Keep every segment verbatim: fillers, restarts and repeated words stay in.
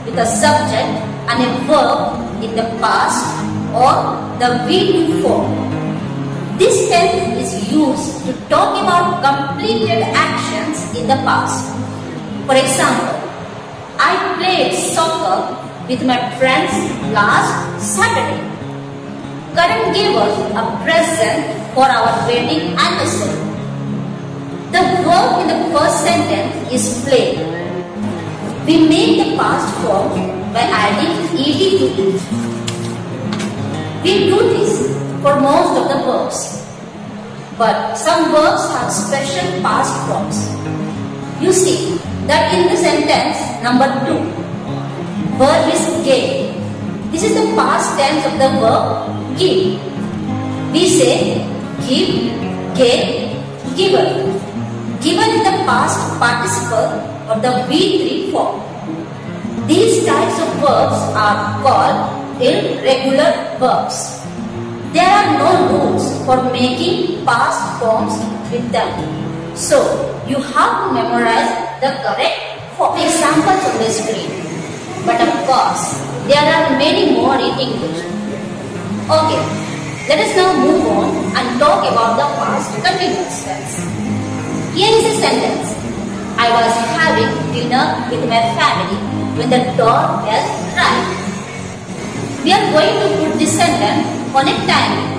with a subject and a verb in the past or the V two form. This tense is used to talk about completed actions in the past. For example, I played soccer with my friends last Saturday. Karan gave us a present for our wedding anniversary. The verb in the first sentence is play. We make the past form by adding ed to it. We do this for most of the verbs, but some verbs have special past forms. You see that in the sentence number two, verb is gave. This is the past tense of the verb give. We say give, gave, given. Given is the past participle of the V three form. These types of verbs are called irregular verbs. There are no rules for making past forms with them. So, you have to memorize the correct form. Examples on the screen. But of course, there are many more in English. Okay, let us now move on and talk about the past continuous tense. Here is a sentence. I was having dinner with my family when the doorbell rang. We are going to put this sentence on a time.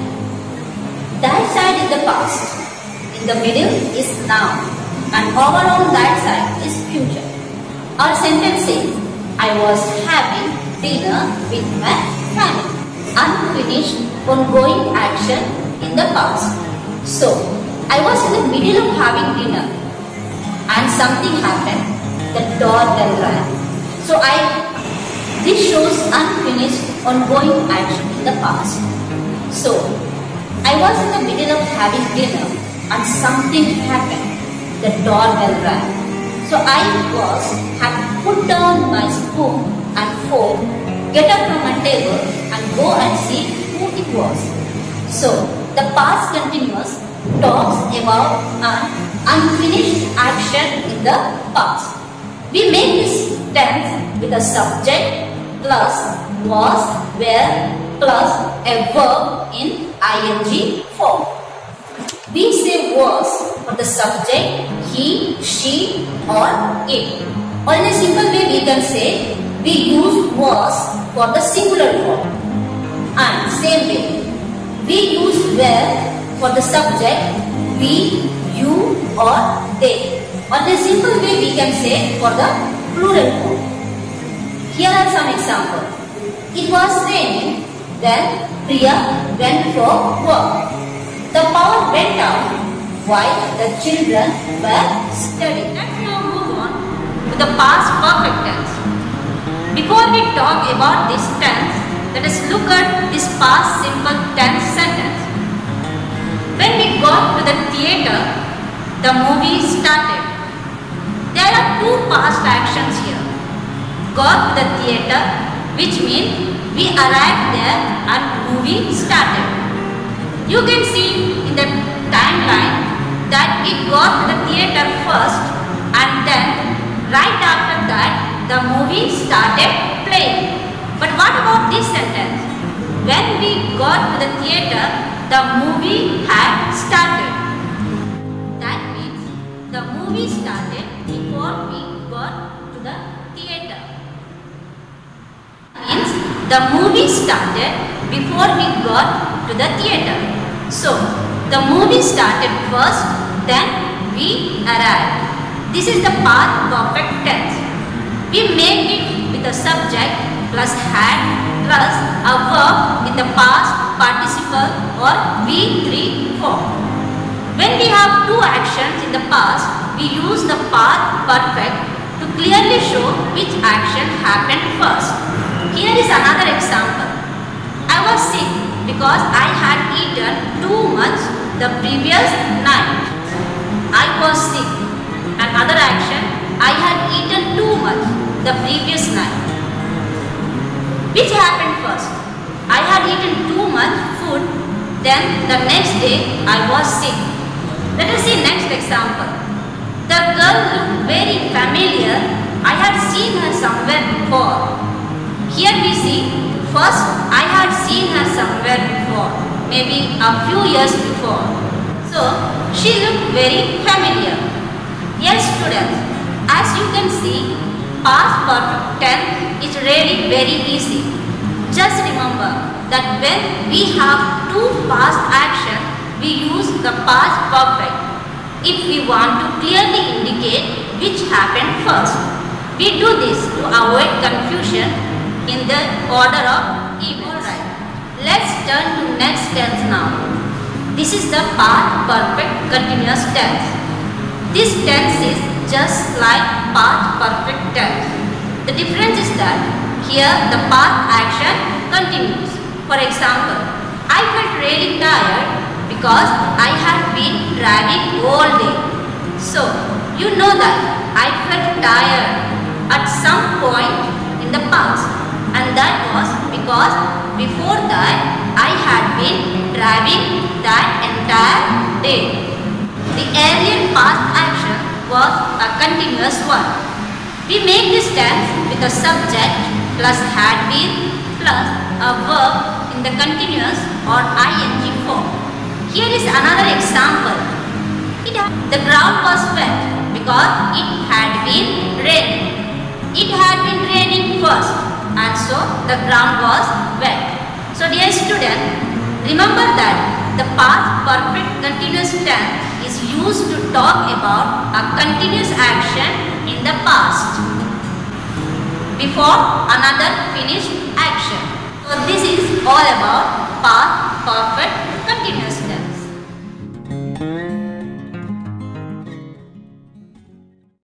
That side is the past. In the middle is now. And over on that side is future. Our sentence says, I was having dinner with my family. Unfinished ongoing action in the past. So, I was in the middle of having dinner and something happened. The doorbell rang. So I, this shows unfinished ongoing action in the past. So I was in the middle of having dinner and something happened. The doorbell rang. So I was had put down my spoon and fork, get up from my table and go and see who it was. So the past continuous talks about an unfinished action in the past. We make this tense with a subject plus was, were plus a verb in ing form. We say was for the subject he, she or it. Or in a simple way we can say we use was for the singular form. And same way we use were for the subject we, you or they. Or in a simple way we can say for the plural form. Here are some examples. It was raining, then Priya went for work. The power went out while the children were studying. Let's now move on to the past perfect tense. Before we talk about this tense, let us look at this past simple tense sentence. When we got to the theatre, the movie started. There are two past actions here. Got to the theatre, which means we arrived there and movie started. You can see in the timeline that we got to the theatre first and then right after that the movie started playing. But what about this sentence? When we got to the theatre, the movie had started. That means the movie started before we got to the theatre. Means the movie started before we got to the theatre. So the movie started first, then we arrived. This is the past perfect tense. We make it with a subject plus had plus a verb in the past participle or V three form. When we have two actions in the past, we use the past perfect to clearly show which action happened first. Here is another example. I was sick because I had eaten too much the previous night. I was sick. Another action, I had eaten too much the previous night. Which happened first? I had eaten too much food, then the next day I was sick. Let us see next example. The girl looked very familiar I had seen her somewhere before. Here we see, first I had seen her somewhere before, maybe a few years before. So, she looked very familiar. Yes students, as you can see, past perfect tense is really very easy. Just remember that when we have two past actions, we use the past perfect if we want to clearly indicate which happened first. We do this to avoid confusion in the order of events. Right. Let's turn to next tense now. This is the past perfect continuous tense. This tense is just like past perfect tense. The difference is that here the past action continues. For example, I felt really tired because I had been driving all day. So, you know that I felt tired at some point in the past, and that was because before that I had been driving that entire day. The earlier past action was a continuous one. We make this tense with a subject plus had been plus a verb in the continuous or ing form. Here is another example. It the ground was wet because it had been raining. It had been raining first and so the ground was wet. So dear student, remember that the past perfect continuous tense is used to talk about a continuous action in the past before another finished action. So this is all about past perfect